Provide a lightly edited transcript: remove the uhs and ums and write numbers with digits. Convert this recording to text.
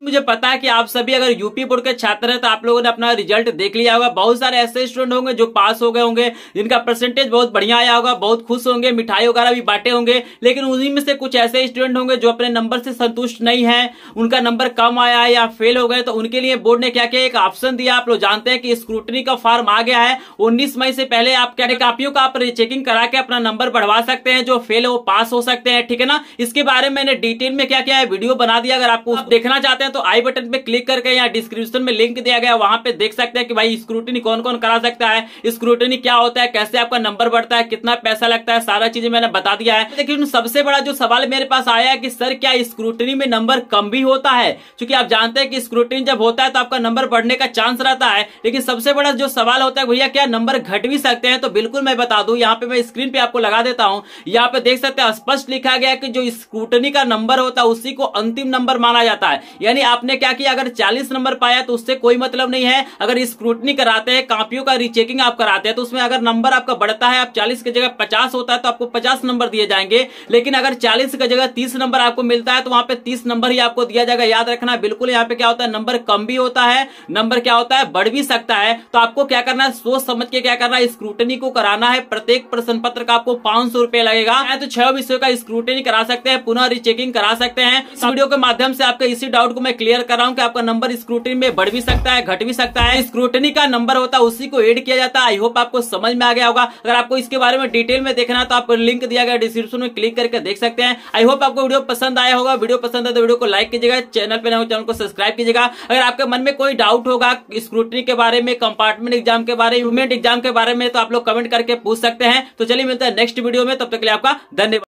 मुझे पता है कि आप सभी अगर यूपी बोर्ड के छात्र हैं तो आप लोगों ने अपना रिजल्ट देख लिया होगा। बहुत सारे ऐसे स्टूडेंट होंगे जो पास हो गए होंगे, जिनका परसेंटेज बहुत बढ़िया आया होगा, बहुत खुश होंगे, मिठाई वगैरह भी बांटे होंगे। लेकिन उन्हीं में से कुछ ऐसे स्टूडेंट होंगे जो अपने नंबर से संतुष्ट नहीं है, उनका नंबर कम आया है या फेल हो गए। तो उनके लिए बोर्ड ने क्या किया, एक ऑप्शन दिया। आप लोग जानते हैं कि स्क्रूटनी का फॉर्म आ गया है। 19 मई से पहले आप क्या कापियों का आप चेकिंग करा के अपना नंबर बढ़वा सकते हैं। जो फेल है वो पास हो सकते हैं, ठीक है ना। इसके बारे में मैंने डिटेल में क्या क्या है वीडियो बना दिया। अगर आपको देखना चाहते हैं तो आई बटन पे क्लिक करके या डिस्क्रिप्शन में लिंक दिया गया, वहां पे देख सकते हैं कि भाई स्क्रूटनी कौन कौन करा सकता है, स्क्रूटनी क्या होता है, कैसे आपका नंबर बढ़ता है, कितना पैसा लगता है, सारा चीजें मैंने बता दिया है। लेकिन सबसे बड़ा जो सवाल मेरे पास आया है कि सर क्या स्क्रूटनी में नंबर कम भी होता है? क्योंकि आप जानते हैं कि स्क्रूटनी जब होता है तो आपका नंबर बढ़ने का चांस रहता है। लेकिन सबसे बड़ा जो सवाल होता है भैया क्या नंबर घट भी सकते हैं? तो बिल्कुल मैं बता दूं, यहाँ पे मैं स्क्रीन पे आपको लगा देता हूं। यहाँ पे देख सकते हैं स्पष्ट लिखा गया है कि जो स्क्रूटनी का नंबर होता है उसी को अंतिम नंबर माना जाता है। यानी आपने क्या किया, अगर 40 नंबर पाया तो उससे कोई मतलब नहीं है। अगर स्क्रूटनी कराते हैं, कॉपियों का रीचेकिंग आप कराते हैं तो उसमें अगर नंबर आपका बढ़ता है, आप 40 की जगह 50 होता है तो आपको 50 नंबर दिए जाएंगे। लेकिन अगर 40 की जगह 30 नंबर आपको मिलता है तो वहां पे 30 नंबर ही आपको दिया जाएगा। याद रखना बिल्कुल। यहाँ पे क्या होता है, नंबर कम भी होता है, नंबर क्या होता है, बढ़ भी सकता है। तो आपको क्या करना है, सोच समझ के क्या करना है, स्क्रूटनी को कराना है। प्रत्येक प्रश्न पत्र का आपको 500 रुपए लगेगा। तो 6 विषयों का स्क्रूटनी करा सकते हैं, पुनः रीचेकिंग करा सकते हैं। इस वीडियो के माध्यम से आपके इसी डाउट को मैं क्लियर कर रहा हूं कि आपका नंबर स्क्रूटनी में बढ़ भी सकता है, घट भी सकता है। स्क्रूटनी का नंबर होता है उसी को ऐड किया जाता है। आई होप आपको समझ में आ गया होगा। अगर आपको इसके बारे में डिटेल में देखना है तो आप लिंक दिया गया डिस्क्रिप्शन में क्लिक करके देख सकते हैं। आई होप आपको वीडियो पसंद आया होगा। वीडियो पसंद है तो वीडियो को लाइक कीजिएगा, चैनल पे नए हो चैनल को सब्सक्राइब कीजिएगा। अगर आपके मन में कोई डाउट होगा स्क्रूटनी के बारे में, कंपार्टमेंट एग्जाम के बारे में, यूनिट एग्जाम के बारे में, तो आप लोग कमेंट करके पूछ सकते हैं। तो चलिए मिलते हैं नेक्स्ट वीडियो में, तब तक के लिए आपका धन्यवाद।